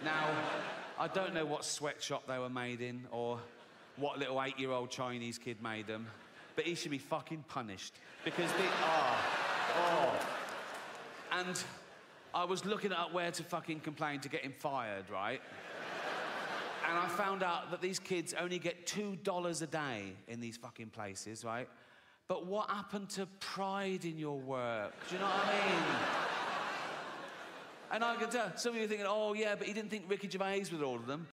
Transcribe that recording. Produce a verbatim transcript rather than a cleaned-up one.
Now, I don't know what sweatshop they were made in or what little eight-year-old Chinese kid made them, but he should be fucking punished because they are. Oh. And I was looking up where to fucking complain to get him fired, right? And I found out that these kids only get two dollars a day in these fucking places, right? But what happened to pride in your work? Do you know what I mean? And I can tell, some of you are thinking, oh, yeah, but he didn't think Ricky Gervais would order them.